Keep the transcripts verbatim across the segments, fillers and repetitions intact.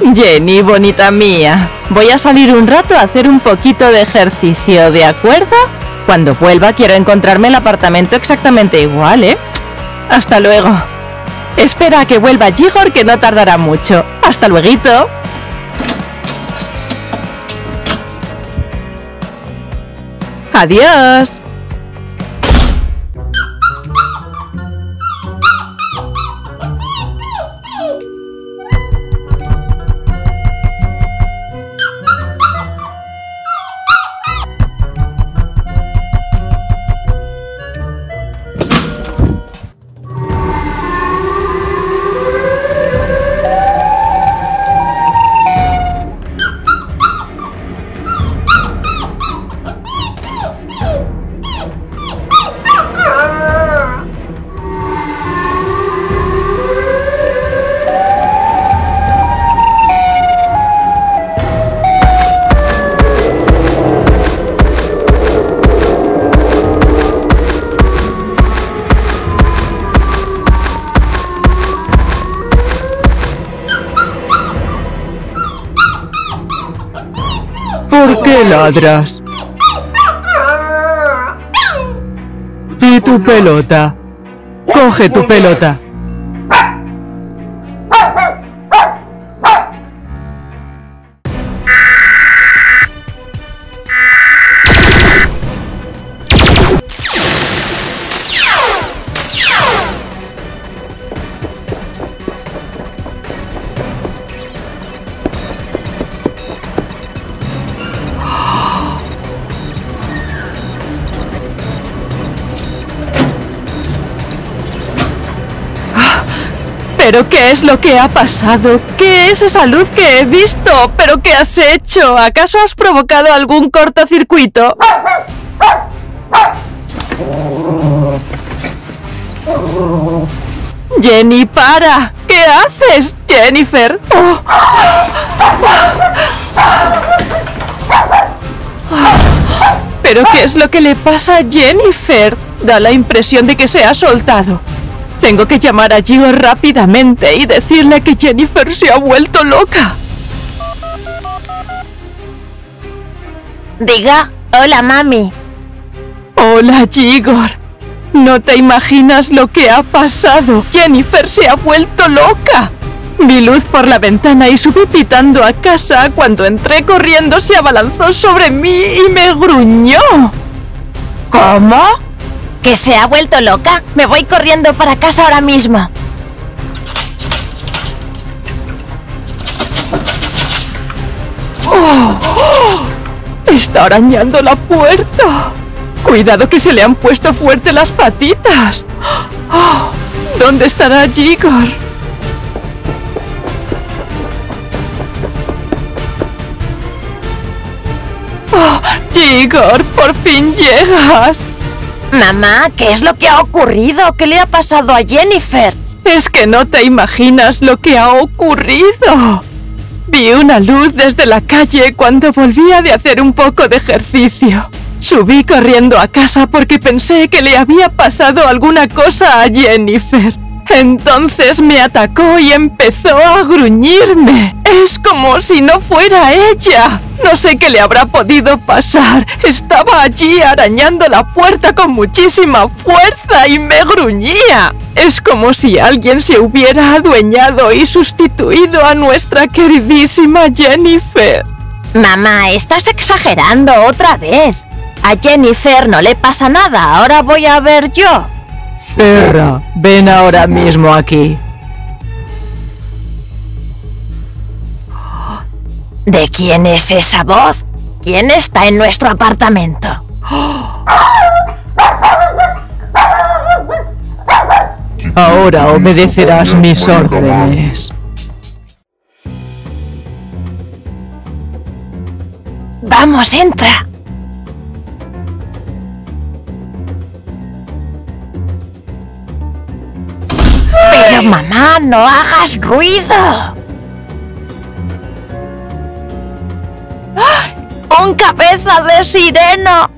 Jenny, bonita mía, voy a salir un rato a hacer un poquito de ejercicio, ¿de acuerdo? Cuando vuelva quiero encontrarme el apartamento exactamente igual, ¿eh? Hasta luego. Espera a que vuelva Igor, que no tardará mucho. Hasta lueguito. Adiós. ¿Por qué ladras? ¿Y tu pelota? Coge tu pelota. ¿Pero qué es lo que ha pasado? ¿Qué es esa luz que he visto? ¿Pero qué has hecho? ¿Acaso has provocado algún cortocircuito? Jenny, para. ¿Qué haces, Jennifer? Oh. ¿Pero qué es lo que le pasa a Jennifer? Da la impresión de que se ha soltado. Tengo que llamar a Gio rápidamente y decirle que Jennifer se ha vuelto loca. Diga, hola mami. Hola, Igor. No te imaginas lo que ha pasado. Jennifer se ha vuelto loca. Vi luz por la ventana y subí pitando a casa. Cuando entré corriendo se abalanzó sobre mí y me gruñó. ¿Cómo? ¿Que se ha vuelto loca? Me voy corriendo para casa ahora mismo. Oh, oh, está arañando la puerta. Cuidado que se le han puesto fuerte las patitas. Oh, ¿dónde estará Igor? Oh, Igor, por fin llegas. Mamá, ¿qué es lo que ha ocurrido? ¿Qué le ha pasado a Jennifer? Es que no te imaginas lo que ha ocurrido. Vi una luz desde la calle cuando volvía de hacer un poco de ejercicio. Subí corriendo a casa porque pensé que le había pasado alguna cosa a Jennifer. Entonces me atacó y empezó a gruñirme. Es como si no fuera ella. No sé qué le habrá podido pasar. Estaba allí arañando la puerta con muchísima fuerza y me gruñía. Es como si alguien se hubiera adueñado y sustituido a nuestra queridísima Jennifer. Mamá, estás exagerando otra vez. A Jennifer no le pasa nada. Ahora voy a ver yo. Perra, ven ahora mismo aquí. ¿De quién es esa voz? ¿Quién está en nuestro apartamento? Ahora obedecerás mis órdenes. Vamos, entra. Pero mamá, no hagas ruido. ¡Un cabeza de sirena!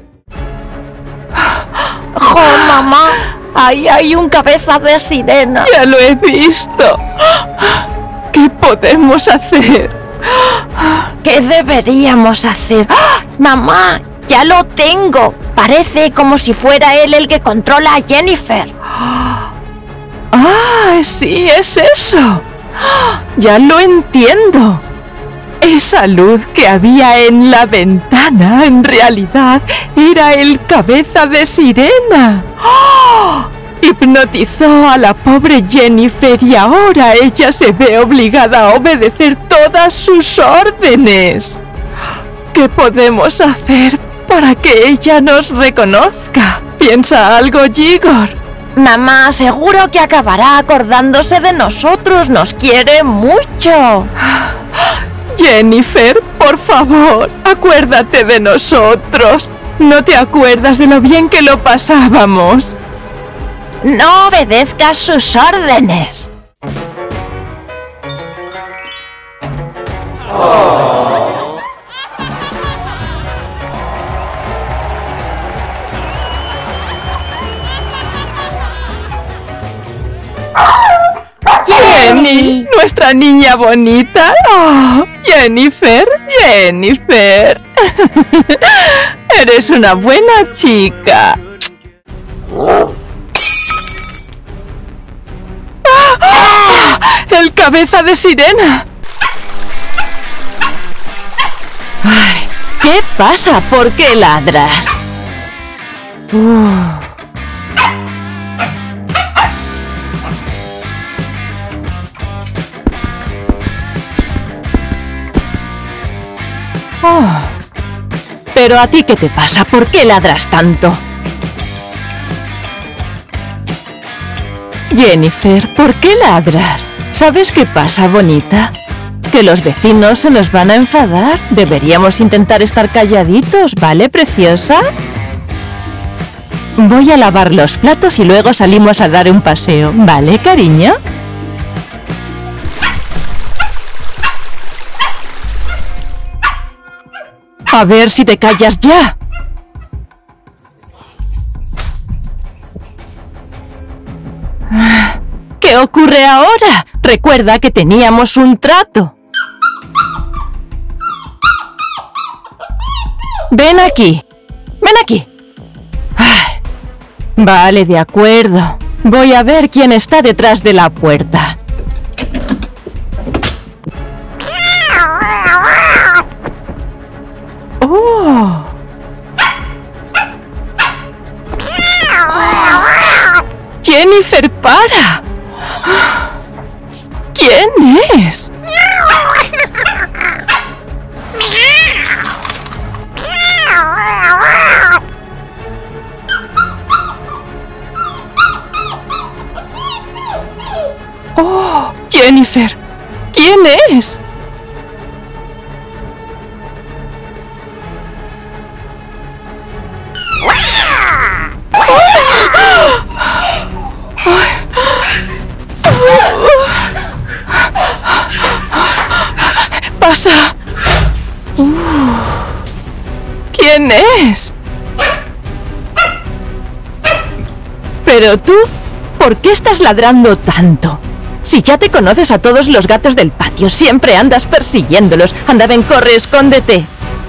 ¡Jo, mamá! ¡Ahí hay un cabeza de sirena! ¡Ya lo he visto! ¿Qué podemos hacer? ¿Qué deberíamos hacer? ¡Ah! ¡Mamá! ¡Ya lo tengo! Parece como si fuera él el que controla a Jennifer. ¡Ah! ¡Sí, es eso! ¡Ya lo entiendo! Esa luz que había en la ventana, en realidad, era el cabeza de sirena. ¡Oh! Hipnotizó a la pobre Jennifer y ahora ella se ve obligada a obedecer todas sus órdenes. ¿Qué podemos hacer para que ella nos reconozca? ¿Piensa algo, Igor? Mamá, seguro que acabará acordándose de nosotros. Nos quiere mucho. Jennifer, por favor, acuérdate de nosotros. ¿No te acuerdas de lo bien que lo pasábamos? No obedezcas sus órdenes. Oh. Jenny, nuestra niña bonita. Oh, Jennifer, Jennifer. Eres una buena chica. ¡Ah! ¡El cabeza de sirena! Ay, ¿qué pasa? ¿Por qué ladras? Uh. Oh. Pero a ti, ¿qué te pasa? ¿Por qué ladras tanto? Jennifer, ¿por qué ladras? ¿Sabes qué pasa, bonita? Que los vecinos se nos van a enfadar. Deberíamos intentar estar calladitos, ¿vale, preciosa? Voy a lavar los platos y luego salimos a dar un paseo, ¿vale, cariño? A ver si te callas ya. ¿Qué ocurre ahora? Recuerda que teníamos un trato. Ven aquí. Ven aquí. Vale, de acuerdo. Voy a ver quién está detrás de la puerta. ¡Oh! ¡Jennifer, para! ¿Quién es? ¡Oh! ¡Jennifer! ¿Quién es? ¡Pasa! Uh, ¿Quién es? Pero tú, ¿por qué estás ladrando tanto? Si ya te conoces a todos los gatos del patio, siempre andas persiguiéndolos. Anda, ven, corre, escóndete.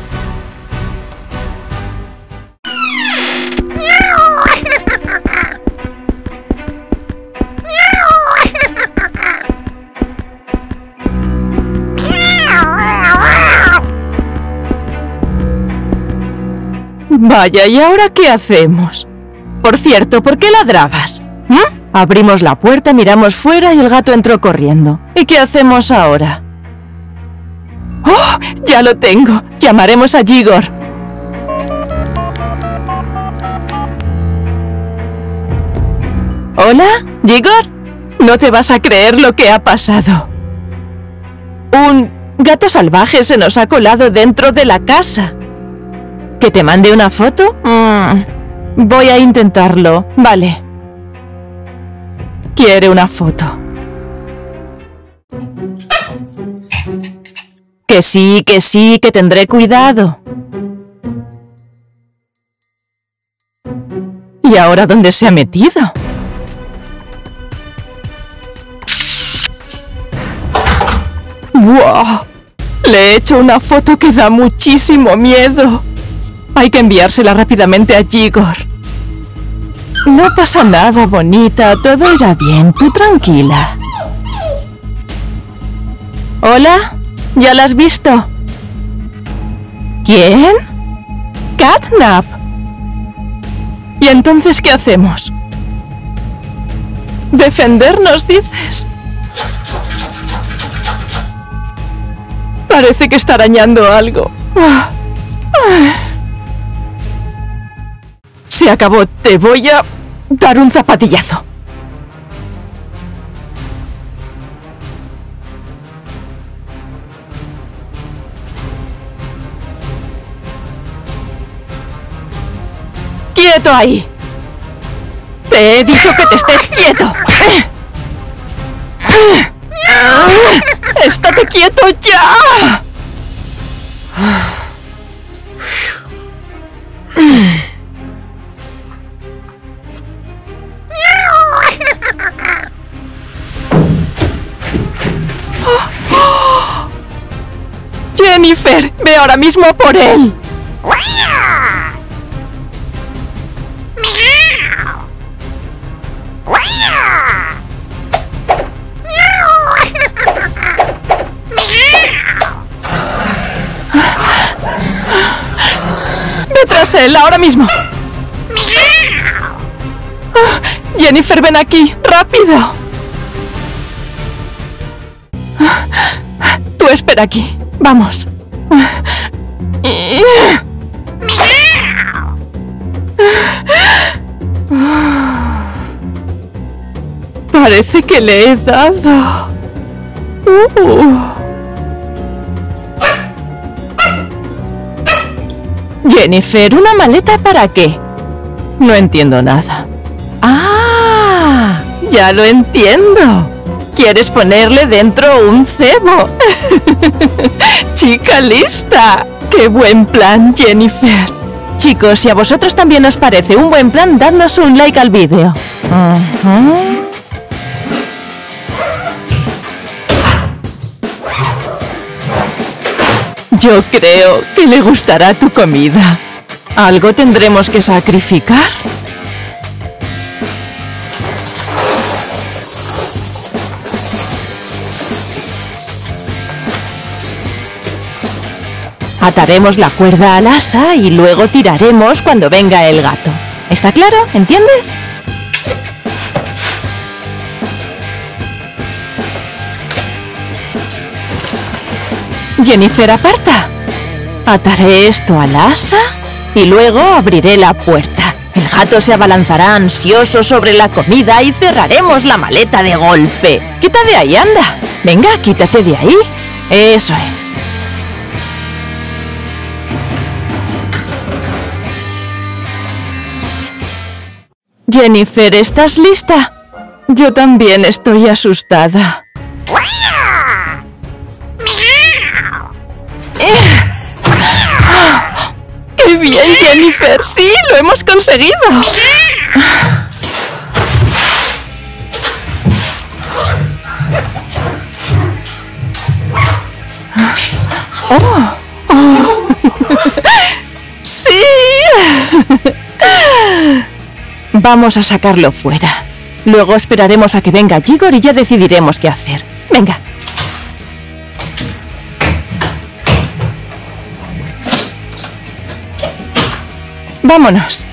Vaya, ¿y ahora qué hacemos? Por cierto, ¿por qué ladrabas? ¿Mm? Abrimos la puerta, miramos fuera y el gato entró corriendo. ¿Y qué hacemos ahora? ¡Oh! ¡Ya lo tengo! Llamaremos a Igor. ¿Hola? ¿Igor? No te vas a creer lo que ha pasado. Un gato salvaje se nos ha colado dentro de la casa. ¿Que te mande una foto? Mm, voy a intentarlo. Vale. Quiere una foto. Que sí, que sí, que tendré cuidado. ¿Y ahora dónde se ha metido? ¡Wow! Le he hecho una foto que da muchísimo miedo. Hay que enviársela rápidamente a Igor. No pasa nada, bonita. Todo irá bien. Tú tranquila. ¿Hola? ¿Ya la has visto? ¿Quién? Catnap. ¿Y entonces qué hacemos? ¿Defendernos, dices? Parece que está arañando algo. Se acabó. Te voy a dar un zapatillazo. ¡Quieto ahí! ¡Te he dicho que te estés quieto! ¡Estate quieto ya! Jennifer, ve ahora mismo por él. Ve tras él, ahora mismo. Oh, Jennifer, ven aquí, rápido. Tú espera aquí, vamos. Parece que le he dado. Uh. Jennifer, ¿una maleta para qué? No entiendo nada. ¡Ah! Ya lo entiendo. ¿Quieres ponerle dentro un cebo? Chica lista. ¡Qué buen plan, Jennifer! Chicos, si a vosotros también os parece un buen plan, dadnos un like al vídeo. Uh-huh. Yo creo que le gustará tu comida. ¿Algo tendremos que sacrificar? Ataremos la cuerda al asa y luego tiraremos cuando venga el gato. ¿Está claro? ¿Entiendes? Jennifer, aparta. Ataré esto al asa y luego abriré la puerta. El gato se abalanzará ansioso sobre la comida y cerraremos la maleta de golpe. Quita de ahí, anda. Venga, quítate de ahí. Eso es. Jennifer, ¿estás lista? Yo también estoy asustada. ¡Qué bien, Jennifer! ¡Sí, lo hemos conseguido! ¡Oh! ¡Oh! ¡Sí! Vamos a sacarlo fuera. Luego esperaremos a que venga Igor y ya decidiremos qué hacer. Venga. Vámonos.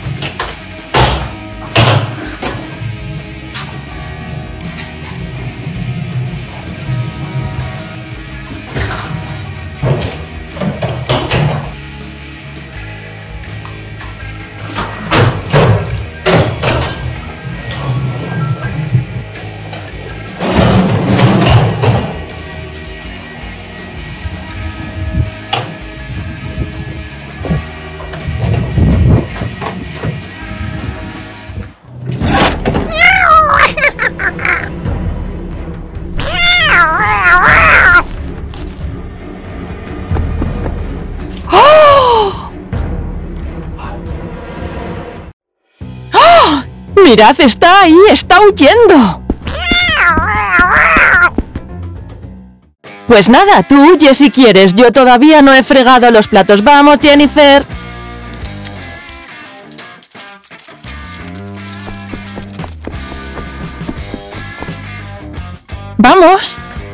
¡Mirad! ¡Está ahí! ¡Está huyendo! Pues nada, tú huye si quieres. Yo todavía no he fregado los platos. ¡Vamos, Jennifer! ¡Vamos!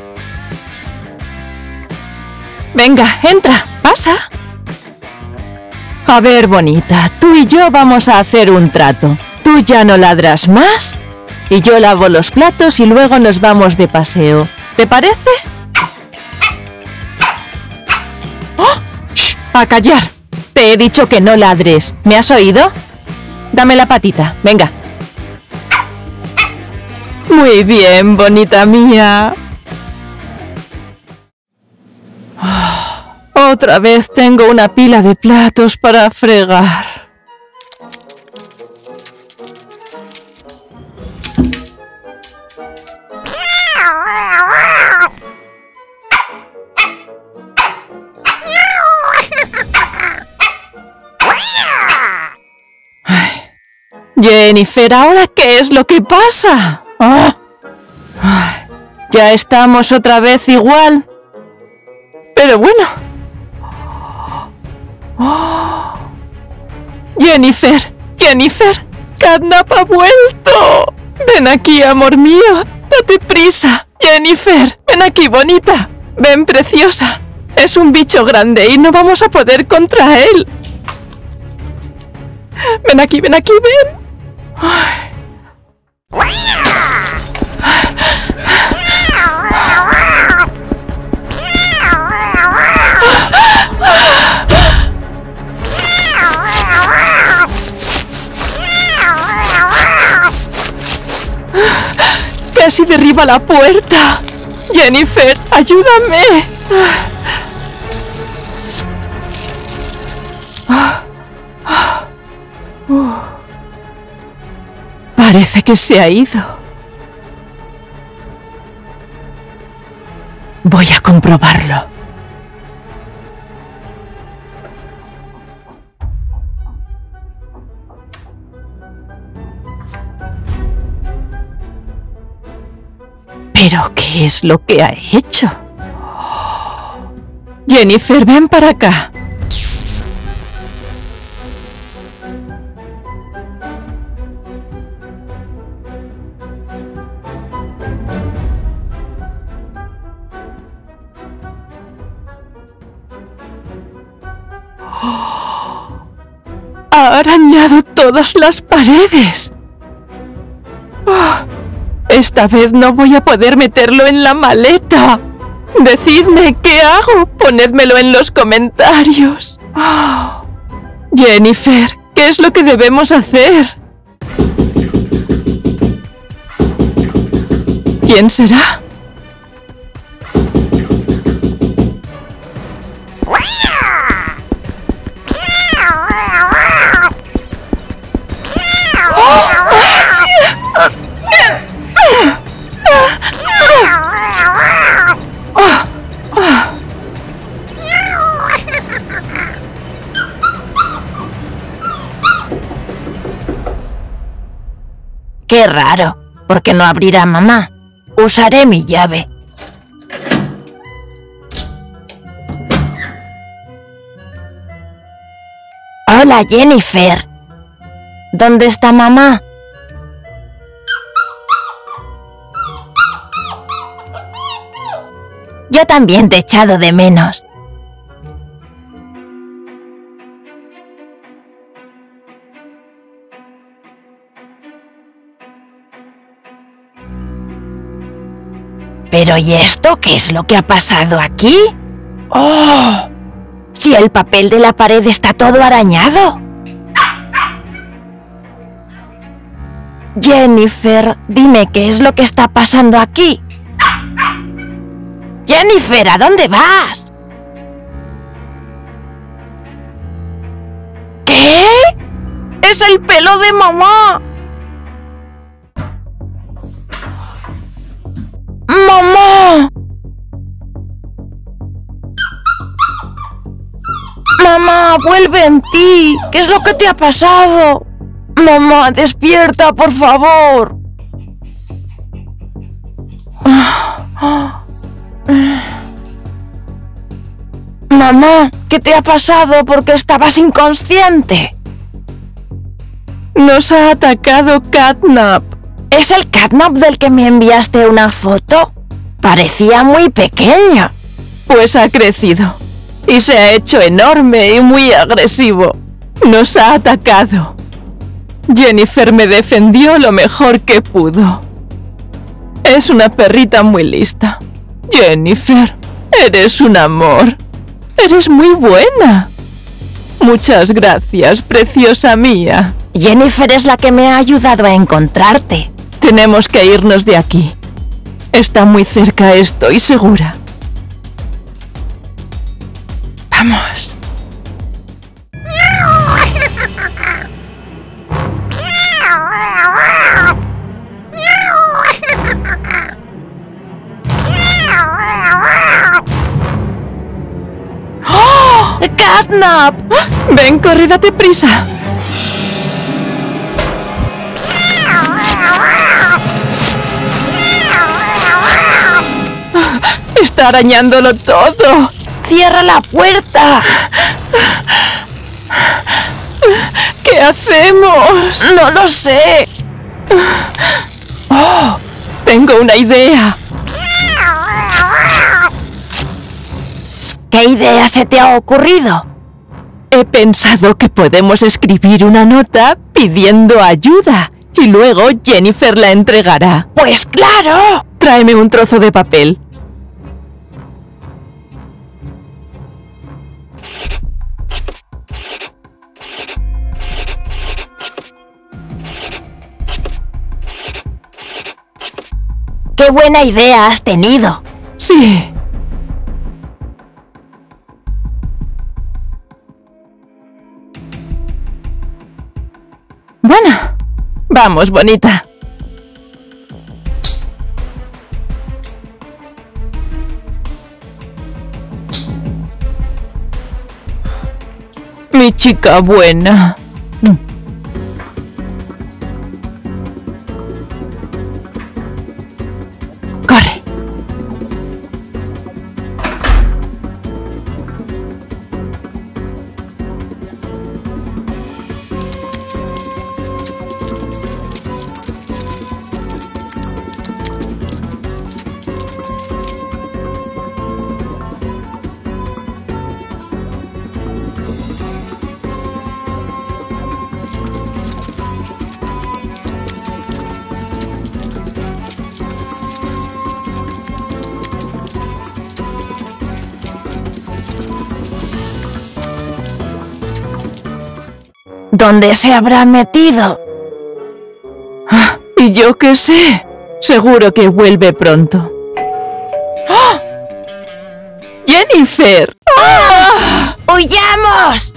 Venga, entra, pasa. A ver, bonita, tú y yo vamos a hacer un trato. Tú ya no ladras más y yo lavo los platos y luego nos vamos de paseo. ¿Te parece? ¡Oh! ¡Shh! ¡A callar! Te he dicho que no ladres. ¿Me has oído? Dame la patita, venga. Muy bien, bonita mía. Oh, otra vez tengo una pila de platos para fregar. Ay. Jennifer, ¿ahora qué es lo que pasa? Oh. Ay. Ya estamos otra vez igual. Pero bueno. Oh. Jennifer, Jennifer, Catnap ha vuelto. Ven aquí, amor mío. Date prisa. Jennifer, ven aquí, bonita. Ven, preciosa. Es un bicho grande y no vamos a poder contra él. Ven aquí, ven aquí, ven. Ay. Casi derriba la puerta. Jennifer, ayúdame. Parece que se ha ido. Voy a comprobarlo. ¿Pero qué es lo que ha hecho? Jennifer, ven para acá. Ha arañado todas las paredes. Oh. Esta vez no voy a poder meterlo en la maleta. Decidme qué hago. Ponedmelo en los comentarios. Oh. Jennifer, ¿qué es lo que debemos hacer? ¿Quién será? Qué raro. ¿Por qué no abrirá mamá? Usaré mi llave. Hola, Jennifer. ¿Dónde está mamá? Yo también te he echado de menos. ¿Pero y esto qué es lo que ha pasado aquí? ¡Oh! Si el papel de la pared está todo arañado. Jennifer, dime qué es lo que está pasando aquí. Jennifer, ¿a dónde vas? ¿Qué? ¡Es el pelo de mamá! ¡Mamá! ¡Mamá, vuelve en ti! ¿Qué es lo que te ha pasado? Mamá, despierta, por favor. Mamá, ¿qué te ha pasado? ¿Por qué estabas inconsciente? Nos ha atacado Catnap. ¿Es el Catnap del que me enviaste una foto? Parecía muy pequeño. Pues ha crecido. Y se ha hecho enorme y muy agresivo. Nos ha atacado. Jennifer me defendió lo mejor que pudo. Es una perrita muy lista. Jennifer, eres un amor. Eres muy buena. Muchas gracias, preciosa mía. Jennifer es la que me ha ayudado a encontrarte. Tenemos que irnos de aquí. Está muy cerca, estoy segura. Vamos. ¡Oh! ¡Catnap! Ven, corre, date prisa. Está arañándolo todo. ¡Cierra la puerta! ¿Qué hacemos? No lo sé. Oh, tengo una idea. ¿Qué idea se te ha ocurrido? He pensado que podemos escribir una nota pidiendo ayuda y luego Jennifer la entregará. ¡Pues claro! Tráeme un trozo de papel. ¡Qué buena idea has tenido! Sí. Bueno, vamos, bonita. Mi chica buena. Corre. ¿Dónde se habrá metido? Ah, ¿y yo qué sé? Seguro que vuelve pronto. ¡Oh! ¡Jennifer! ¡Ah! ¡Huyamos!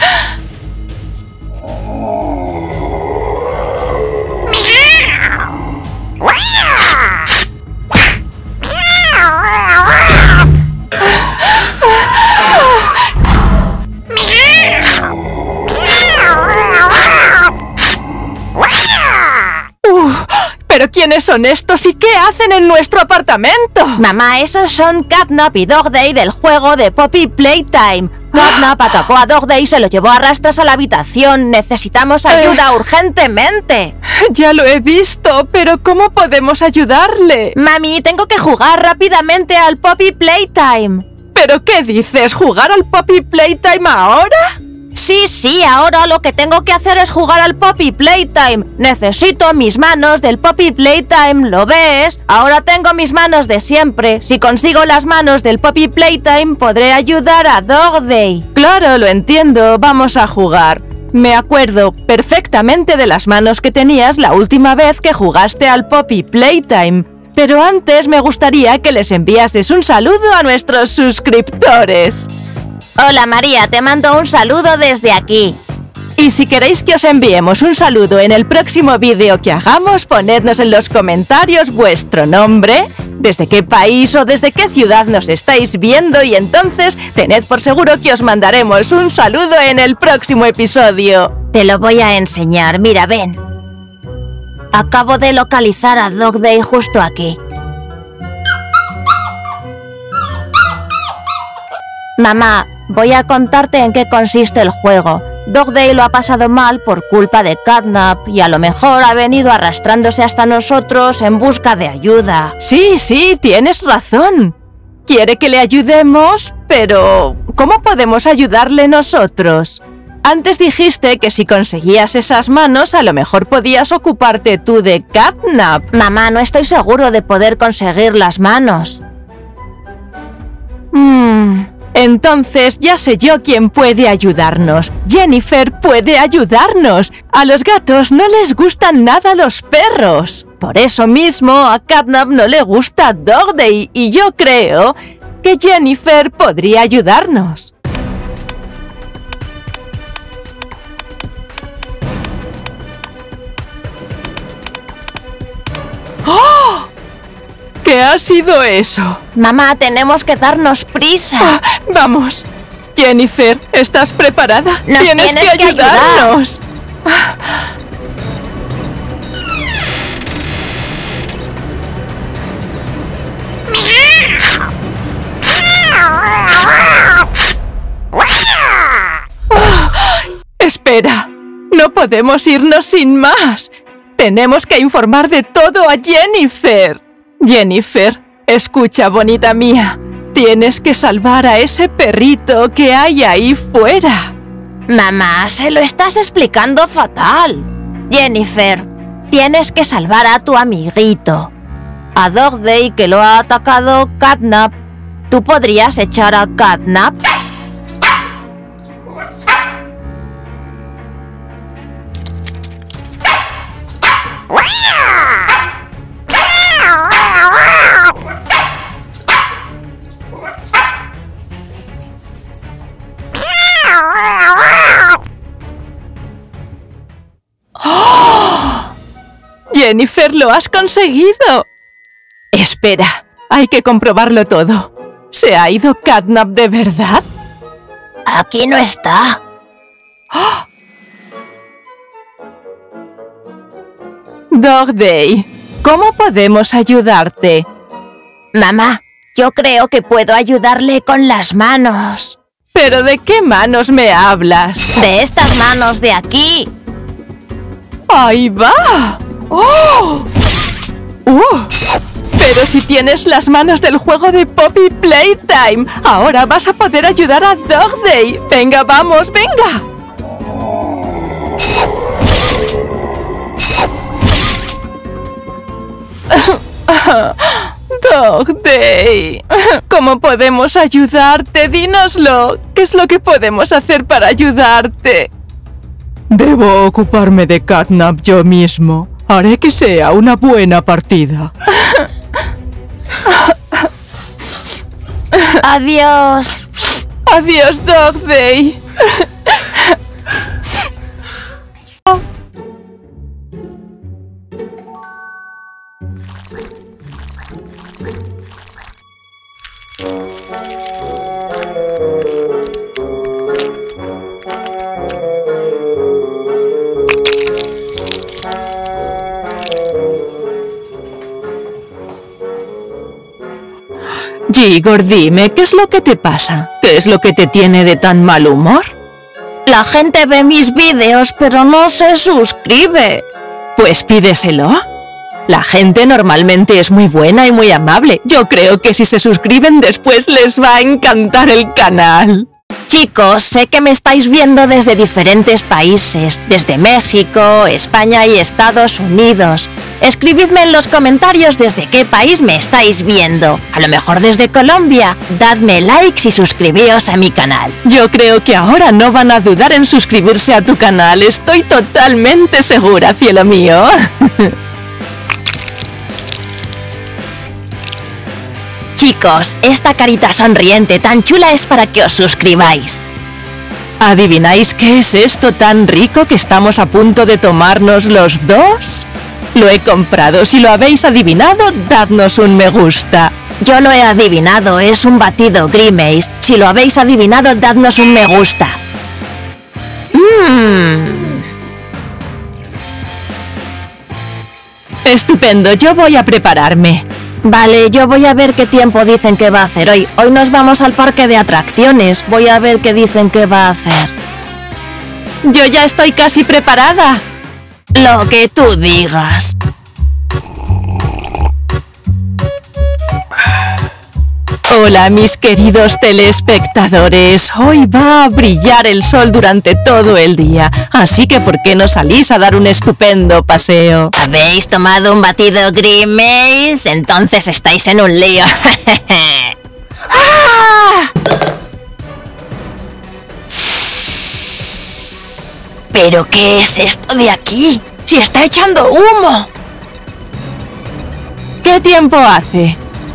¿Pero quiénes son estos y qué hacen en nuestro apartamento? Mamá, esos son Catnap y Dog Day del juego de Poppy Playtime. Catnap atacó a Dog Day y se lo llevó a rastras a la habitación. Necesitamos ayuda eh, urgentemente. Ya lo he visto, pero ¿cómo podemos ayudarle? Mami, tengo que jugar rápidamente al Poppy Playtime. ¿Pero qué dices? ¿Jugar al Poppy Playtime ahora? Sí, sí, ahora lo que tengo que hacer es jugar al Poppy Playtime. Necesito mis manos del Poppy Playtime, ¿lo ves? Ahora tengo mis manos de siempre. Si consigo las manos del Poppy Playtime, podré ayudar a Dog Day. Claro, lo entiendo. Vamos a jugar. Me acuerdo perfectamente de las manos que tenías la última vez que jugaste al Poppy Playtime. Pero antes me gustaría que les enviases un saludo a nuestros suscriptores. Hola María, te mando un saludo desde aquí. Y si queréis que os enviemos un saludo en el próximo vídeo que hagamos, ponednos en los comentarios vuestro nombre, desde qué país o desde qué ciudad nos estáis viendo y entonces tened por seguro que os mandaremos un saludo en el próximo episodio. Te lo voy a enseñar, mira, ven. Acabo de localizar a Dog Day justo aquí. Mamá, voy a contarte en qué consiste el juego. Dog Day lo ha pasado mal por culpa de Catnap y a lo mejor ha venido arrastrándose hasta nosotros en busca de ayuda. Sí, sí, tienes razón. Quiere que le ayudemos, pero ¿cómo podemos ayudarle nosotros? Antes dijiste que si conseguías esas manos, a lo mejor podías ocuparte tú de Catnap. Mamá, no estoy seguro de poder conseguir las manos. Hmm, entonces ya sé yo quién puede ayudarnos. Jennifer puede ayudarnos. A los gatos no les gustan nada los perros. Por eso mismo a Catnap no le gusta Dog Day y yo creo que Jennifer podría ayudarnos. ¡Oh! ¿Qué ha sido eso? Mamá, tenemos que darnos prisa. Ah, vamos. Jennifer, ¿estás preparada? Nos tienes, tienes que, que ayudarnos. Ah, espera, no podemos irnos sin más. Tenemos que informar de todo a Jennifer. Jennifer, escucha, bonita mía. Tienes que salvar a ese perrito que hay ahí fuera. Mamá, se lo estás explicando fatal. Jennifer, tienes que salvar a tu amiguito. A Dog Day, que lo ha atacado Catnap. ¿Tú podrías echar a Catnap? ¡Oh! Jennifer, lo has conseguido. Espera, hay que comprobarlo todo. ¿Se ha ido Catnap de verdad? Aquí no está. ¡Oh! Dog Day, ¿cómo podemos ayudarte? Mamá, yo creo que puedo ayudarle con las manos. ¿Pero de qué manos me hablas? De estas manos de aquí. ¡Ahí va! ¡Oh! ¡Uh! Pero si tienes las manos del juego de Poppy Playtime, ahora vas a poder ayudar a Dog Day. Venga, vamos, venga. Dog Day, ¿cómo podemos ayudarte? Dínoslo. ¿Qué es lo que podemos hacer para ayudarte? Debo ocuparme de Catnap yo mismo. Haré que sea una buena partida. Adiós. Adiós, Dog Day. Igor, dime, ¿qué es lo que te pasa? ¿Qué es lo que te tiene de tan mal humor? La gente ve mis vídeos, pero no se suscribe. Pues pídeselo. La gente normalmente es muy buena y muy amable. Yo creo que si se suscriben después les va a encantar el canal. Chicos, sé que me estáis viendo desde diferentes países, desde México, España y Estados Unidos. Escribidme en los comentarios desde qué país me estáis viendo. A lo mejor desde Colombia. Dadme likes y suscribíos a mi canal. Yo creo que ahora no van a dudar en suscribirse a tu canal. Estoy totalmente segura, cielo mío. Chicos, esta carita sonriente tan chula es para que os suscribáis. ¿Adivináis qué es esto tan rico que estamos a punto de tomarnos los dos? Lo he comprado. Si lo habéis adivinado, dadnos un me gusta. Yo lo he adivinado, es un batido Grimace. Si lo habéis adivinado, dadnos un me gusta. Mmm. Estupendo, yo voy a prepararme. Vale, yo voy a ver qué tiempo dicen que va a hacer hoy. Hoy nos vamos al parque de atracciones. Voy a ver qué dicen que va a hacer. Yo ya estoy casi preparada. Lo que tú digas. Hola, mis queridos telespectadores. Hoy va a brillar el sol durante todo el día, así que ¿por qué no salís a dar un estupendo paseo? ¿Habéis tomado un batido Grimace? Entonces estáis en un lío. ¡Ah! ¿Pero qué es esto de aquí? ¡Si está echando humo! ¿Qué tiempo hace?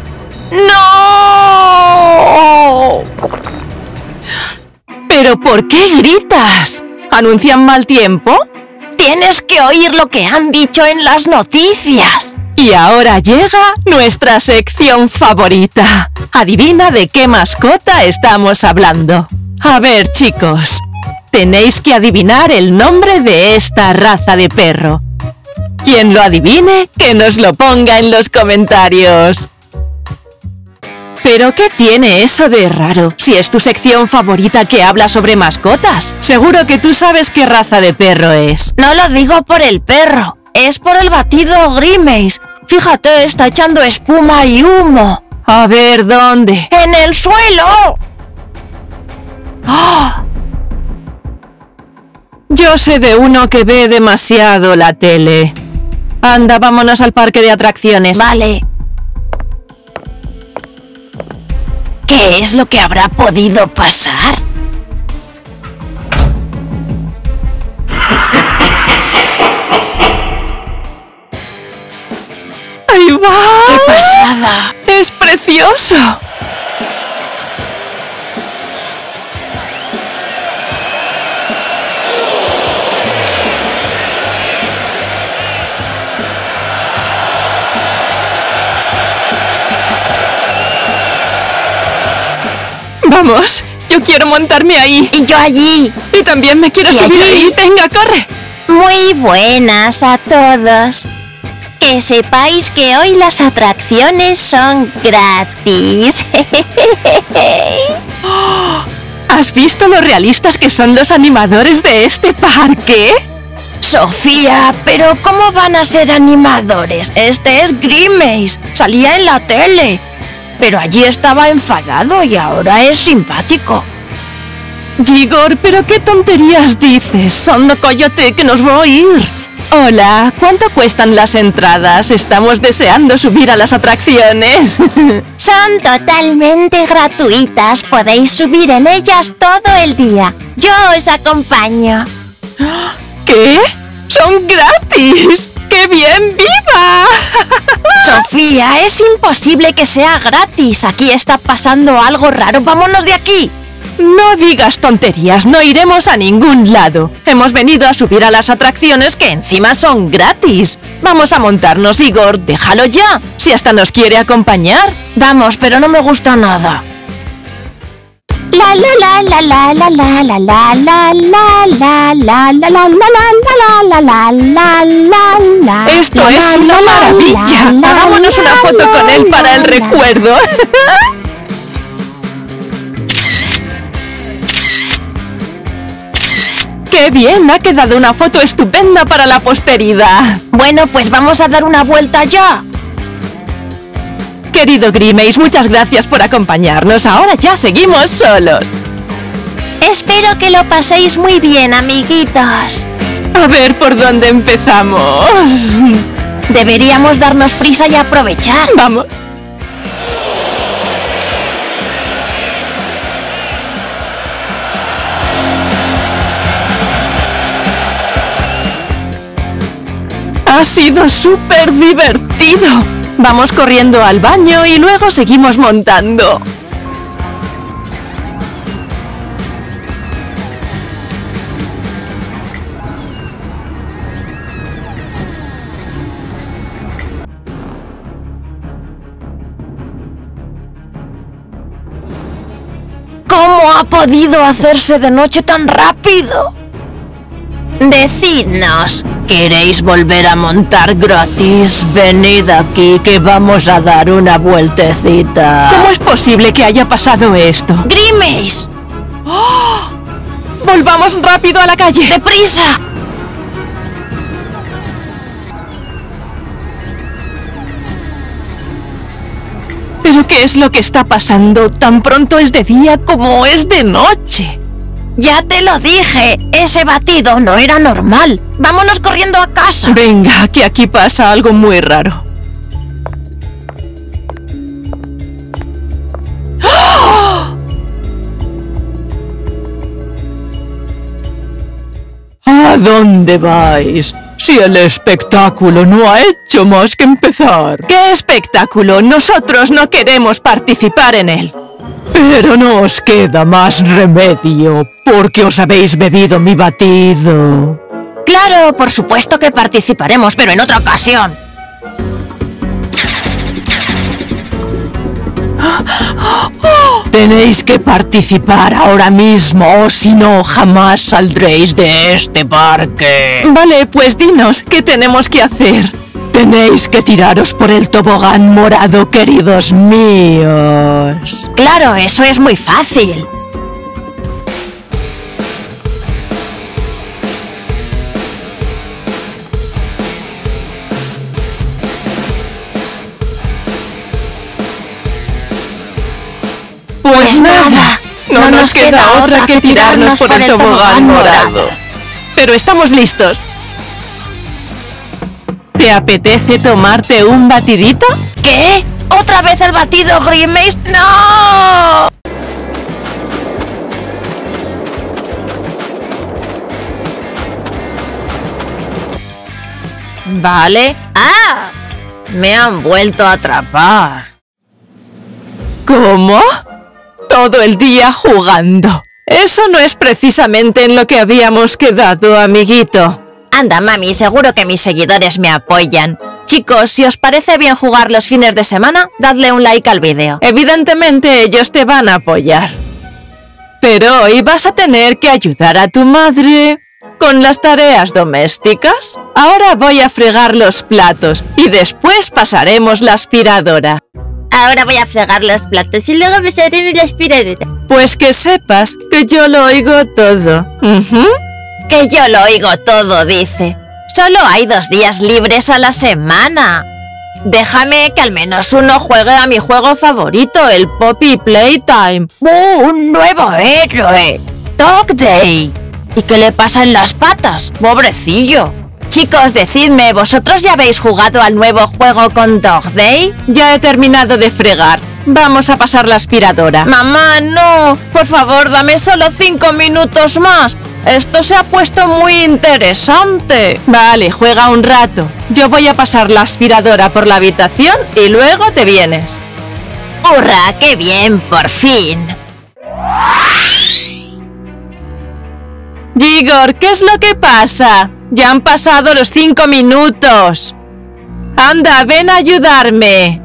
¡No! ¿Pero por qué gritas? ¿Anuncian mal tiempo? Tienes que oír lo que han dicho en las noticias. Y ahora llega nuestra sección favorita. Adivina de qué mascota estamos hablando. A ver, chicos, tenéis que adivinar el nombre de esta raza de perro. Quien lo adivine, que nos lo ponga en los comentarios. ¿Pero qué tiene eso de raro? Si es tu sección favorita que habla sobre mascotas. Seguro que tú sabes qué raza de perro es. No lo digo por el perro, es por el batido Grimace. Fíjate, está echando espuma y humo. A ver, ¿dónde? ¡En el suelo! ¡Oh! Yo sé de uno que ve demasiado la tele. Anda, vámonos al parque de atracciones. Vale. ¿Qué es lo que habrá podido pasar? ¡Ahí va! ¡Qué pasada! ¡Es precioso! Vamos, yo quiero montarme ahí. Y yo allí. Y también me quiero ¿Y subir allí? ahí. Venga, corre. Muy buenas a todos. Que sepáis que hoy las atracciones son gratis. Oh, ¿has visto lo realistas que son los animadores de este parque? Sofía, pero ¿cómo van a ser animadores? Este es Grimace. Salía en la tele. Pero allí estaba enfadado y ahora es simpático. Igor, ¿pero qué tonterías dices? Sondo Coyote, que nos va a oír. Hola, ¿cuánto cuestan las entradas? Estamos deseando subir a las atracciones. Son totalmente gratuitas. Podéis subir en ellas todo el día. Yo os acompaño. ¿Qué? ¡Son gratis! ¡Qué bien! ¡Viva! Sofía, es imposible que sea gratis. Aquí está pasando algo raro. ¡Vámonos de aquí! No digas tonterías, no iremos a ningún lado. Hemos venido a subir a las atracciones que encima son gratis. Vamos a montarnos, Igor, déjalo ya. Si hasta nos quiere acompañar. Vamos, pero no me gusta nada. La la la la la la la la la la la la la la la la la la la la. Esto es una maravilla. Hagámonos una foto con él para el recuerdo. ¡Qué bien! Ha quedado una foto estupenda para la posteridad. Bueno, pues vamos a dar una vuelta ya. Querido Grimace, muchas gracias por acompañarnos. Ahora ya seguimos solos. Espero que lo paséis muy bien, amiguitos. A ver por dónde empezamos. Deberíamos darnos prisa y aprovechar. Vamos. Ha sido súper divertido. Vamos corriendo al baño y luego seguimos montando. ¿Cómo ha podido hacerse de noche tan rápido? Decidnos, ¿Queréis volver a montar gratis? Venid aquí que vamos a dar una vueltecita. ¿Cómo es posible que haya pasado esto? ¡Grimace! ¡Oh! ¡Volvamos rápido a la calle! ¡Deprisa! ¿Pero qué es lo que está pasando? Tan pronto es de día como es de noche. Ya te lo dije, ese batido no era normal. Vámonos corriendo a casa. Venga, que aquí pasa algo muy raro. ¡Oh! ¿A dónde vais? Si el espectáculo no ha hecho más que empezar. ¿Qué espectáculo? Nosotros no queremos participar en él. Pero no os queda más remedio, porque os habéis bebido mi batido. Claro, por supuesto que participaremos, pero en otra ocasión. Tenéis que participar ahora mismo, o si no, jamás saldréis de este parque. Vale, pues dinos, ¿qué tenemos que hacer? Tenéis que tiraros por el tobogán morado, queridos míos. Claro, eso es muy fácil. Pues nada, no, no nos queda, queda otra que tirarnos por, por el tobogán, tobogán morado. morado. Pero estamos listos. ¿Te apetece tomarte un batidito? ¿Qué? ¿Otra vez el batido, Grimace? ¡No! Vale. ¡Ah! Me han vuelto a atrapar. ¿Cómo? Todo el día jugando. Eso no es precisamente en lo que habíamos quedado, amiguito. Anda, mami, seguro que mis seguidores me apoyan. Chicos, si os parece bien jugar los fines de semana, dadle un like al vídeo. Evidentemente ellos te van a apoyar. Pero hoy vas a tener que ayudar a tu madre con las tareas domésticas. Ahora voy a fregar los platos y después pasaremos la aspiradora. Ahora voy a fregar los platos y luego pasaremos la aspiradora. Pues que sepas que yo lo oigo todo. Uh-huh. Que yo lo oigo todo, dice. Solo hay dos días libres a la semana. Déjame que al menos uno juegue a mi juego favorito, el Poppy Playtime. ¡Uh, un nuevo héroe! Dog Day. ¿Y qué le pasa en las patas? ¡Pobrecillo! Chicos, decidme, ¿vosotros ya habéis jugado al nuevo juego con Dog Day? Ya he terminado de fregar. Vamos a pasar la aspiradora. Mamá, no. Por favor, dame solo cinco minutos más. Esto se ha puesto muy interesante. Vale, juega un rato. Yo voy a pasar la aspiradora por la habitación y luego te vienes. ¡Hurra! ¡Qué bien! ¡Por fin! Igor, ¿qué es lo que pasa? Ya han pasado los cinco minutos. Anda, ven a ayudarme.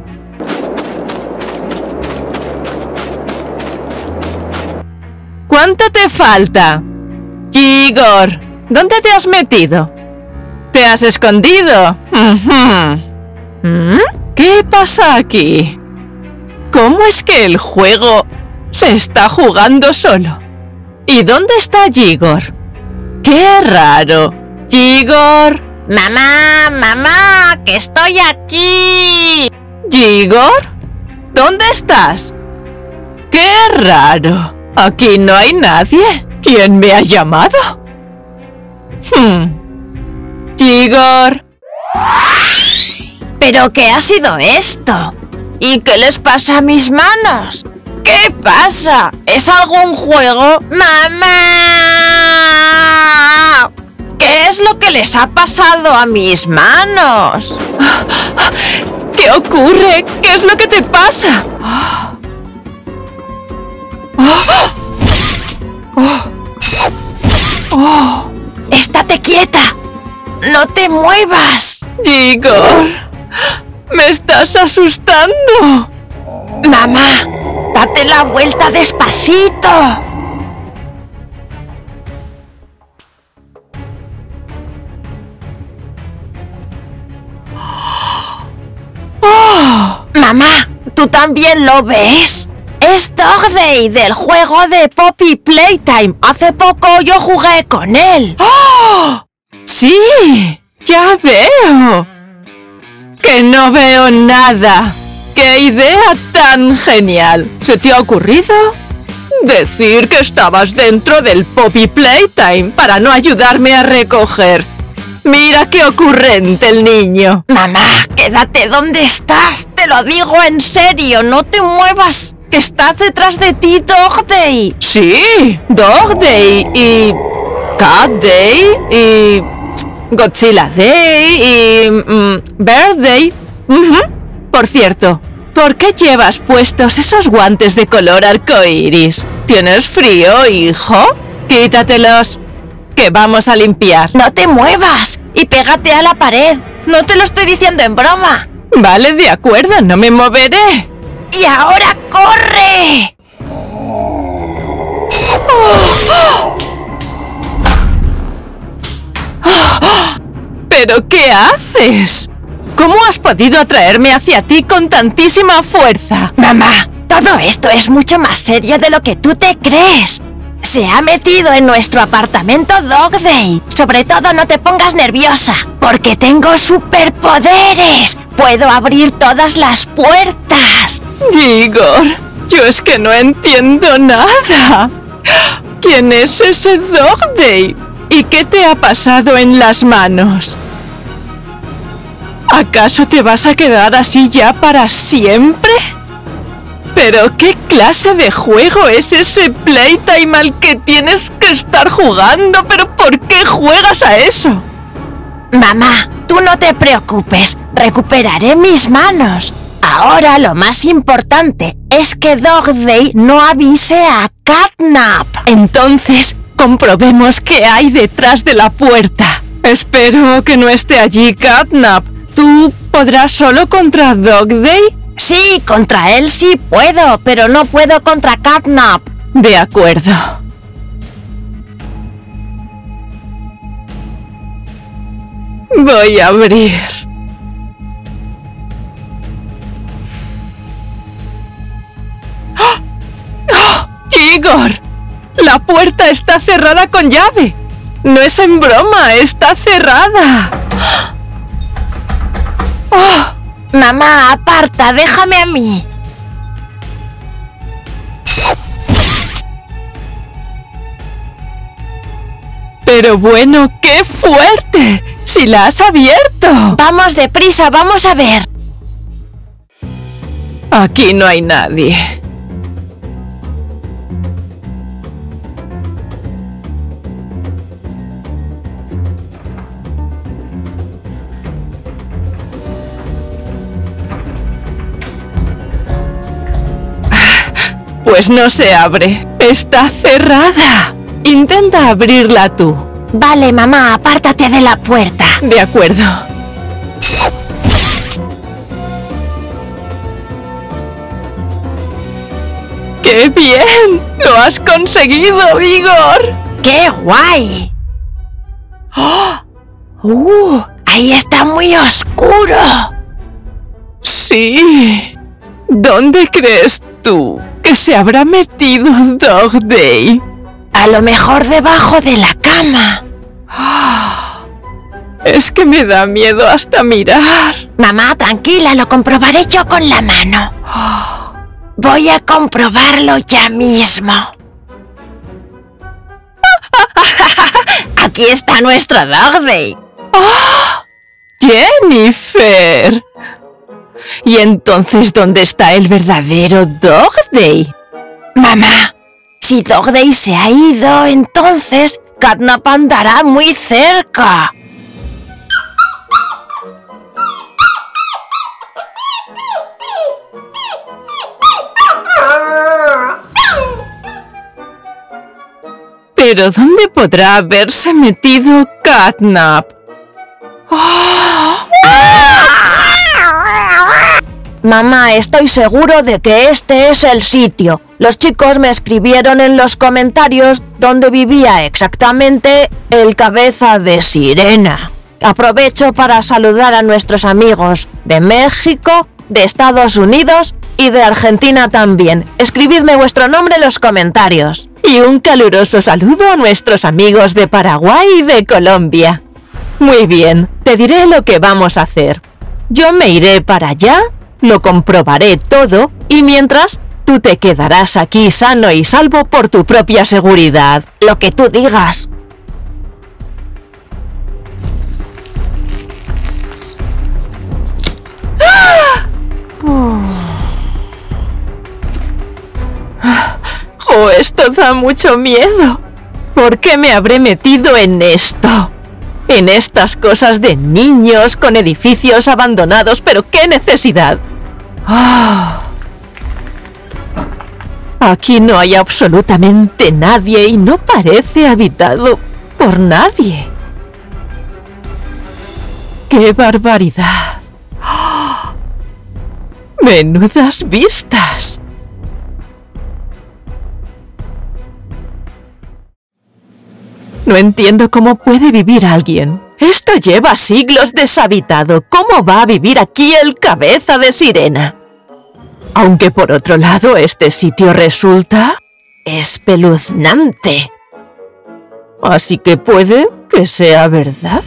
¿Cuánto te falta? Igor, ¿dónde te has metido? ¿Te has escondido? ¿Mm? ¿Qué pasa aquí? ¿Cómo es que el juego se está jugando solo? ¿Y dónde está Igor? ¡Qué raro! ¡Igor! ¡Mamá! ¡Mamá! ¡Que estoy aquí! ¿Igor? ¿Dónde estás? ¡Qué raro! Aquí no hay nadie. ¿Quién me ha llamado? Hmm. Igor. ¿Pero qué ha sido esto? ¿Y qué les pasa a mis manos? ¿Qué pasa? ¿Es algún juego? ¡Mamá! ¿Qué es lo que les ha pasado a mis manos? ¿Qué ocurre? ¿Qué es lo que te pasa? Oh. ¡Estate quieta! ¡No te muevas! Igor, me estás asustando. ¡Mamá! ¡Date la vuelta despacito! Mamá, ¿tú también lo ves? Es Dog Day del juego de Poppy Playtime. Hace poco yo jugué con él. ¡Oh! ¡Sí! ¡Ya veo! ¡Que no veo nada! ¡Qué idea tan genial! ¿Se te ha ocurrido? Decir que estabas dentro del Poppy Playtime para no ayudarme a recoger. Mira qué ocurrente el niño. Mamá, quédate donde estás. Te lo digo en serio, no te muevas. Que estás detrás de ti, Dog Day. Sí, Dog Day y Cat Day y Godzilla Day y mm, Bear Day. Uh-huh. Por cierto, ¿por qué llevas puestos esos guantes de color arcoíris? ¿Tienes frío, hijo? Quítatelos, que vamos a limpiar. No te muevas y pégate a la pared. No te lo estoy diciendo en broma. Vale, de acuerdo, no me moveré. ¡Y ahora corre! Oh, oh. Oh, ¿pero qué haces? ¿Cómo has podido atraerme hacia ti con tantísima fuerza? Mamá, todo esto es mucho más serio de lo que tú te crees. Se ha metido en nuestro apartamento Dog Day. Sobre todo no te pongas nerviosa, porque tengo superpoderes. Puedo abrir todas las puertas. Igor, yo es que no entiendo nada. ¿Quién es ese Dog Day? ¿Y qué te ha pasado en las manos? ¿Acaso te vas a quedar así ya para siempre? ¿Pero qué clase de juego es ese Playtime al que tienes que estar jugando? ¿Pero por qué juegas a eso? Mamá, tú no te preocupes, recuperaré mis manos. Ahora lo más importante es que Dog Day no avise a Catnap. Entonces, comprobemos qué hay detrás de la puerta. Espero que no esté allí Catnap. ¿Tú podrás solo contra Dog Day? Sí, contra él sí puedo, pero no puedo contra Catnap. De acuerdo. Voy a abrir. ¡Oh! ¡Oh! ¡Igor! La puerta está cerrada con llave. No es en broma, está cerrada. ¡Oh! Mamá, aparta, déjame a mí. Pero bueno, ¡qué fuerte! ¡Si la has abierto! Vamos deprisa, vamos a ver. Aquí no hay nadie. Pues no se abre. Está cerrada. Intenta abrirla tú. Vale, mamá, apártate de la puerta. De acuerdo. ¡Qué bien! ¡Lo has conseguido, Igor! ¡Qué guay! ¡Oh! ¡Uh! ¡Ahí está muy oscuro! ¡Sí! ¿Dónde crees tú que se habrá metido Dog Day? A lo mejor debajo de la cama. Es que me da miedo hasta mirar. Mamá, tranquila, lo comprobaré yo con la mano. Voy a comprobarlo ya mismo. Aquí está nuestro Dog Day. ¡Oh! ¡Jennifer! ¿Y entonces dónde está el verdadero Dog Day? Mamá, si Dog Day se ha ido, entonces Catnap andará muy cerca. ¿Pero dónde podrá haberse metido Catnap? ¡Oh! Mamá, estoy seguro de que este es el sitio. Los chicos me escribieron en los comentarios dónde vivía exactamente el cabeza de sirena. Aprovecho para saludar a nuestros amigos de México, de Estados Unidos y de Argentina también. Escribidme vuestro nombre en los comentarios. Y un caluroso saludo a nuestros amigos de Paraguay y de Colombia. Muy bien, te diré lo que vamos a hacer. Yo me iré para allá, lo comprobaré todo y mientras tú te quedarás aquí sano y salvo por tu propia seguridad. Lo que tú digas. ¡Oh, esto da mucho miedo! ¿Por qué me habré metido en esto? En estas cosas de niños con edificios abandonados, pero ¡qué necesidad! Oh. Aquí no hay absolutamente nadie y no parece habitado por nadie. ¡Qué barbaridad! Oh. ¡Menudas vistas! No entiendo cómo puede vivir alguien. Esto lleva siglos deshabitado. ¿Cómo va a vivir aquí el cabeza de sirena? Aunque por otro lado, este sitio resulta espeluznante. Así que puede que sea verdad.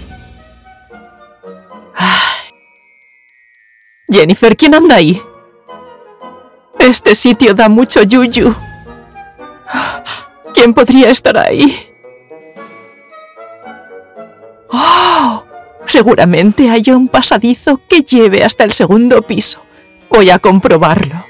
Ay. Jennifer, ¿quién anda ahí? Este sitio da mucho yuyu. ¿Quién podría estar ahí? ¡Oh! Seguramente hay un pasadizo que lleve hasta el segundo piso. Voy a comprobarlo.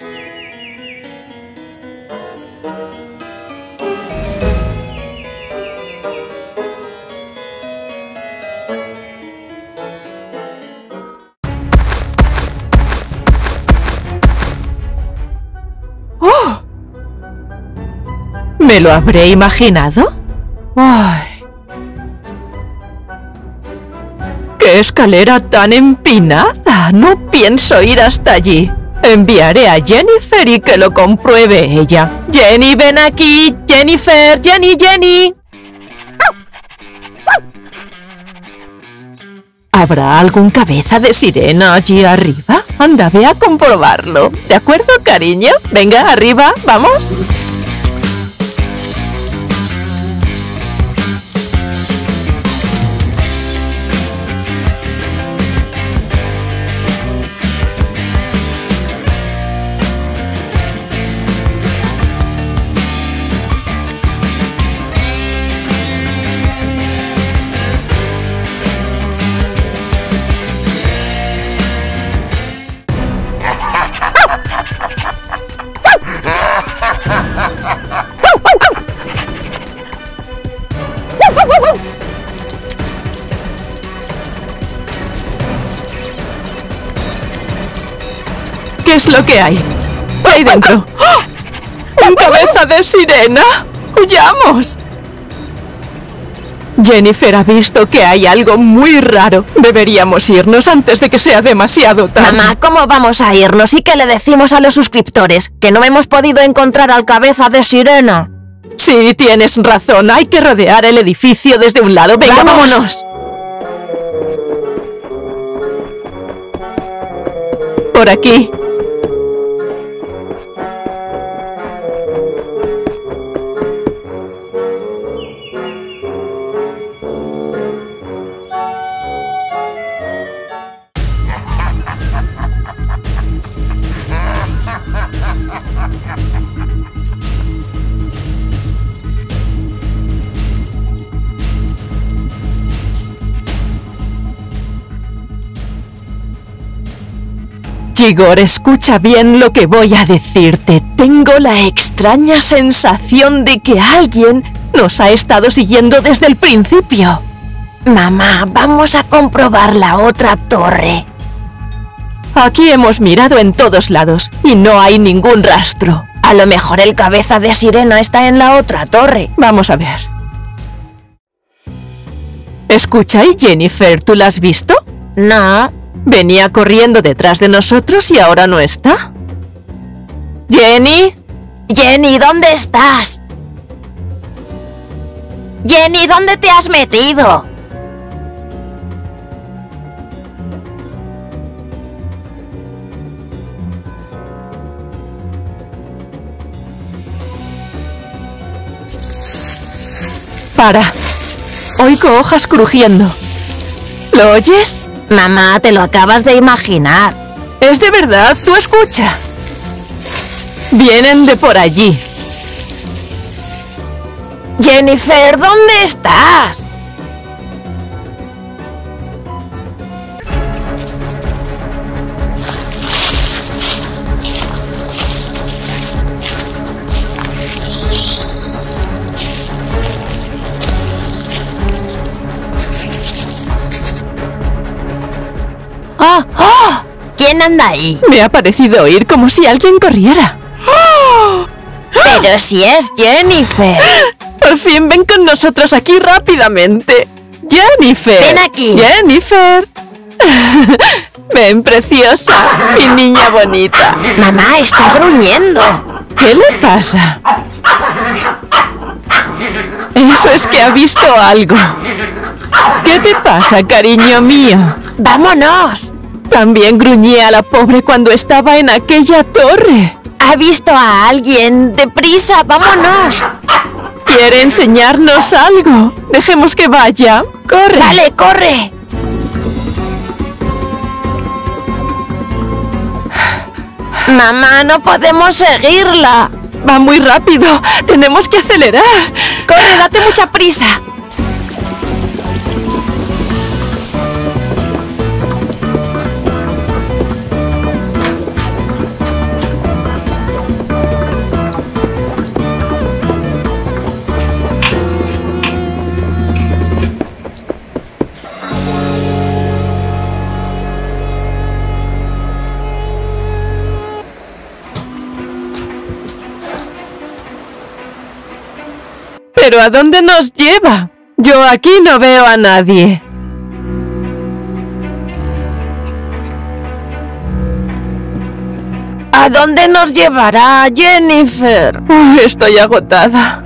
¡Oh! ¿Me lo habré imaginado? ¡Ay! ¡Qué escalera tan empinada! No pienso ir hasta allí. Enviaré a Jennifer y que lo compruebe ella. ¡Jenny, ven aquí! ¡Jennifer! ¡Jenny, Jenny! ¿Habrá algún cabeza de sirena allí arriba? Anda, ve a comprobarlo. ¿De acuerdo, cariño? Venga, arriba, ¿vamos? ¿Qué es lo que hay? ¿Qué hay dentro? ¡Oh! ¡Un cabeza de sirena! ¡Huyamos! Jennifer ha visto que hay algo muy raro. Deberíamos irnos antes de que sea demasiado tarde. Mamá, ¿cómo vamos a irnos? ¿Y qué le decimos a los suscriptores? ¿Que no hemos podido encontrar al cabeza de sirena? Sí, tienes razón. Hay que rodear el edificio desde un lado. Venga, ¡vamos! vámonos. Por aquí. Igor, escucha bien lo que voy a decirte. Tengo la extraña sensación de que alguien nos ha estado siguiendo desde el principio. Mamá, vamos a comprobar la otra torre. Aquí hemos mirado en todos lados y no hay ningún rastro. A lo mejor el cabeza de sirena está en la otra torre. Vamos a ver. Escucha, ¿y Jennifer, tú la has visto? No. Venía corriendo detrás de nosotros y ahora no está. ¿Jenny? Jenny, ¿dónde estás? Jenny, ¿dónde te has metido? para. Oigo hojas crujiendo. ¿Lo oyes? Mamá, te lo acabas de imaginar. Es de verdad, tú escucha. Vienen de por allí. Jennifer, ¿dónde estás? ¡Oh! ¡Oh! ¿Quién anda ahí? Me ha parecido oír como si alguien corriera. Pero si es Jennifer. Por fin ven con nosotros aquí rápidamente. Jennifer. Ven aquí. Jennifer. Ven, preciosa, mi niña bonita. Mamá, está gruñendo. ¿Qué le pasa? Eso es que ha visto algo. ¿Qué te pasa, cariño mío? ¡Vámonos! También gruñía a la pobre cuando estaba en aquella torre. Ha visto a alguien. ¡Deprisa, vámonos! Quiere enseñarnos algo. Dejemos que vaya. ¡Corre! ¡Vale, corre! Mamá, no podemos seguirla. Va muy rápido. Tenemos que acelerar. Corre, date mucha prisa. ¿Pero a dónde nos lleva? Yo aquí no veo a nadie. ¿A dónde nos llevará Jennifer? Uf, estoy agotada.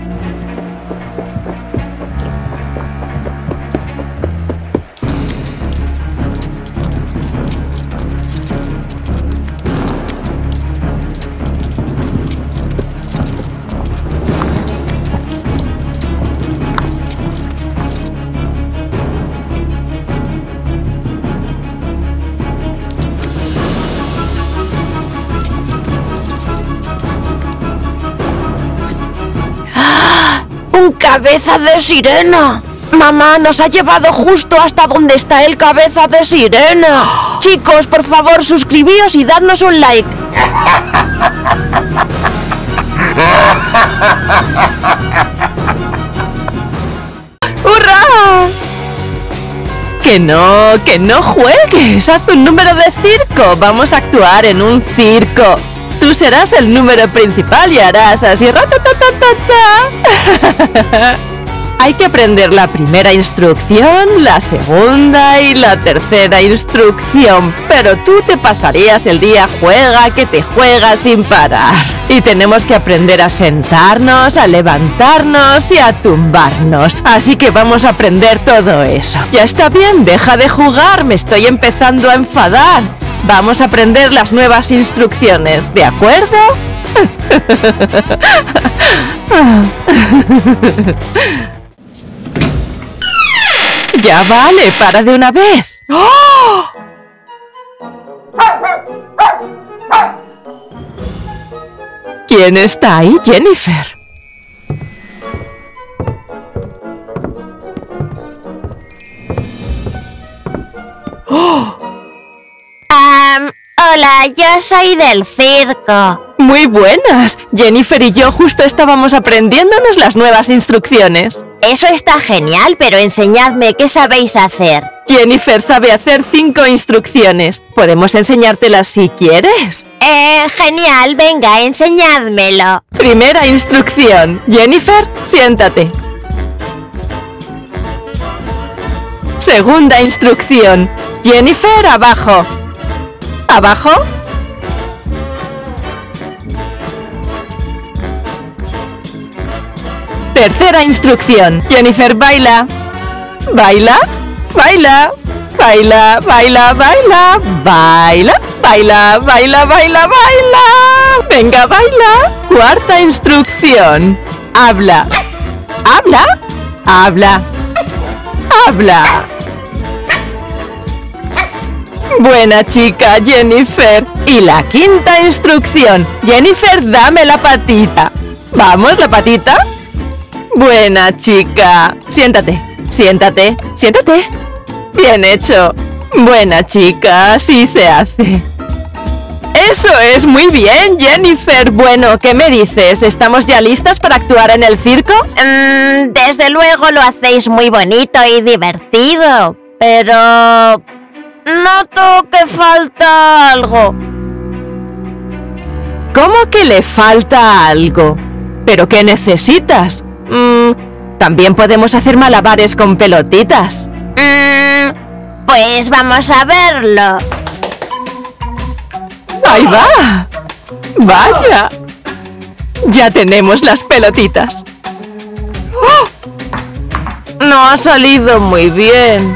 ¡Un cabeza de sirena! Mamá, nos ha llevado justo hasta donde está el cabeza de sirena. Chicos, por favor, suscribíos y dadnos un like. ¡Hurra! Que no, que no juegues. Haz un número de circo. Vamos a actuar en un circo. Tú serás el número principal y harás así. Ratatatatata. Hay que aprender la primera instrucción, la segunda y la tercera instrucción. Pero tú te pasarías el día juega que te juegas sin parar. Y tenemos que aprender a sentarnos, a levantarnos y a tumbarnos. Así que vamos a aprender todo eso. Ya está bien, deja de jugar, me estoy empezando a enfadar. Vamos a aprender las nuevas instrucciones, ¿de acuerdo? Ya vale, para de una vez. ¡Oh! ¿Quién está ahí, Jennifer? ¡Oh! Um, hola, yo soy del circo. Muy buenas. Jennifer y yo justo estábamos aprendiéndonos las nuevas instrucciones. Eso está genial, pero enseñadme qué sabéis hacer. Jennifer sabe hacer cinco instrucciones. Podemos enseñártelas si quieres. Eh, genial, venga, enseñádmelo. Primera instrucción. Jennifer, siéntate. Segunda instrucción. Jennifer, abajo. ¿Abajo? Tercera instrucción. Jennifer, baila. ¿Baila? Baila. Baila, baila, baila. Baila, baila, baila, baila, baila. Venga, baila. Cuarta instrucción. Habla. ¿Habla? Habla. Habla. Buena chica, Jennifer. Y la quinta instrucción. Jennifer, dame la patita. ¿Vamos, la patita? Buena chica. Siéntate, siéntate, siéntate. Bien hecho. Buena chica, así se hace. Eso es, muy bien, Jennifer. Bueno, ¿qué me dices? ¿Estamos ya listas para actuar en el circo? Mm, desde luego lo hacéis muy bonito y divertido, pero... noto que falta algo. ¿Cómo que le falta algo? ¿Pero qué necesitas? Mm, también podemos hacer malabares con pelotitas. Mm, pues vamos a verlo. ¡Ahí va! ¡Vaya! Ya tenemos las pelotitas. ¡Oh! No ha salido muy bien.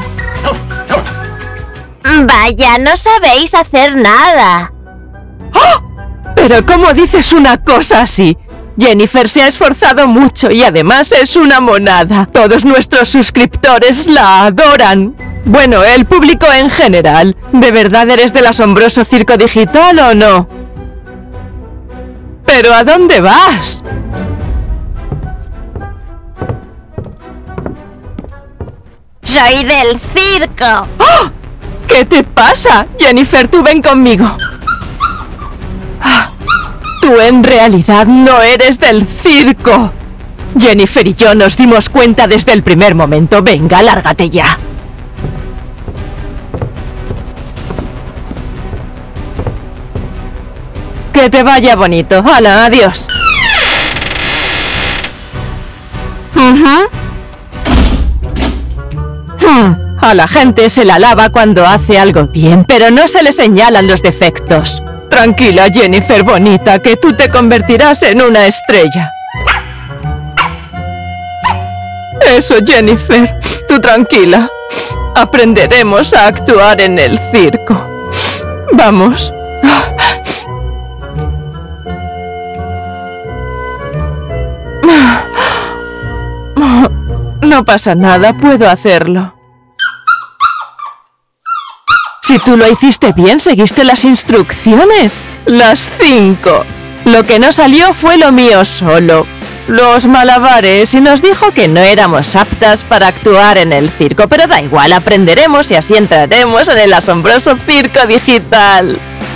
Vaya, no sabéis hacer nada. ¡Oh! ¿Pero cómo dices una cosa así? Jennifer se ha esforzado mucho y además es una monada. Todos nuestros suscriptores la adoran. Bueno, el público en general. ¿De verdad eres del asombroso circo digital o no? ¿Pero a dónde vas? Soy del circo. ¡Oh! ¿Qué te pasa? Jennifer, tú ven conmigo. Tú en realidad no eres del circo. Jennifer y yo nos dimos cuenta desde el primer momento. Venga, lárgate ya. Que te vaya bonito. ¡Hala, adiós! Uh-huh. Hmm. A la gente se la alaba cuando hace algo bien, pero no se le señalan los defectos. Tranquila, Jennifer bonita, que tú te convertirás en una estrella. Eso, Jennifer. Tú tranquila. Aprenderemos a actuar en el circo. Vamos. No pasa nada, puedo hacerlo. Si tú lo hiciste bien, seguiste las instrucciones. Las cinco. Lo que no salió fue lo mío solo. Los malabares, y nos dijo que no éramos aptas para actuar en el circo. Pero da igual, aprenderemos y así entraremos en el asombroso circo digital.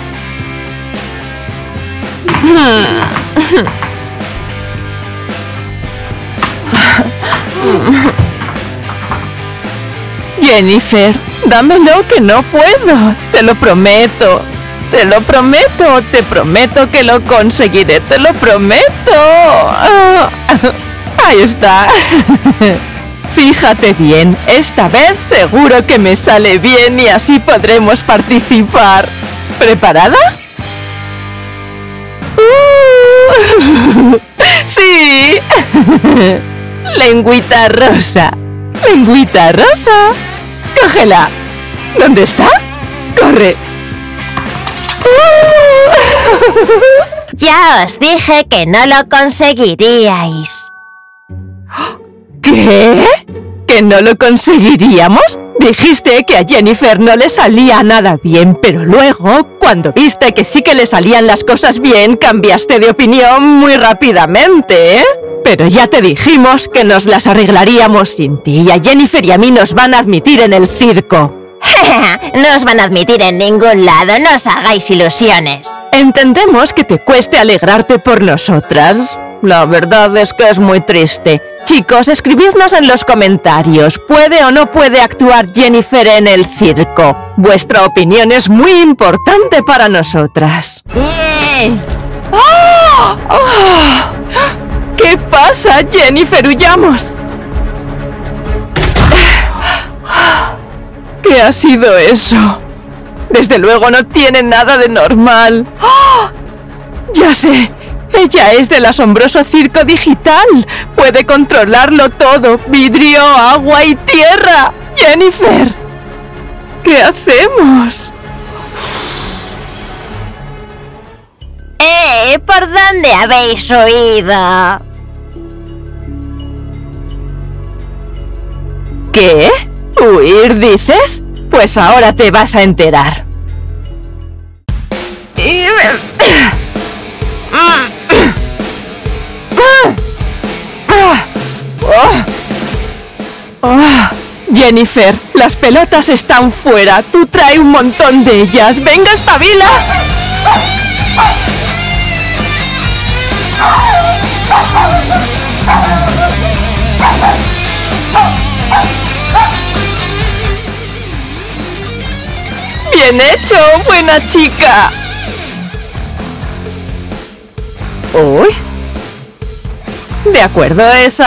Jennifer, dámelo que no puedo. Te lo prometo. Te lo prometo. Te prometo que lo conseguiré. Te lo prometo. Oh, ahí está. Fíjate bien. Esta vez seguro que me sale bien y así podremos participar. ¿Preparada? Uh, ¡sí! Lengüita rosa. Lengüita rosa. Cógela. ¿Dónde está? Corre. Uh. Ya os dije que no lo conseguiríais. ¿Qué? ¿Que no lo conseguiríamos? Dijiste que a Jennifer no le salía nada bien, pero luego, cuando viste que sí que le salían las cosas bien, cambiaste de opinión muy rápidamente, ¿eh? Pero ya te dijimos que nos las arreglaríamos sin ti y a Jennifer y a mí nos van a admitir en el circo. No os van a admitir en ningún lado, no os hagáis ilusiones. Entendemos que te cueste alegrarte por nosotras. La verdad es que es muy triste. Chicos, escribidnos en los comentarios. ¿Puede o no puede actuar Jennifer en el circo? Vuestra opinión es muy importante para nosotras. Yeah. ¡Oh! ¡Oh! ¿Qué pasa, Jennifer? ¡Huyamos! ¿Qué ha sido eso? Desde luego no tiene nada de normal. ¡Oh! Ya sé. Ella es del asombroso circo digital. Puede controlarlo todo. Vidrio, agua y tierra. Jennifer, ¿qué hacemos? ¡Eh! ¿Por dónde habéis huido? ¿Qué? ¿Huir, dices? Pues ahora te vas a enterar. Oh, Jennifer, las pelotas están fuera. Tú trae un montón de ellas. ¡Venga, espabila! ¡Bien hecho, buena chica! Uy. De acuerdo, esa...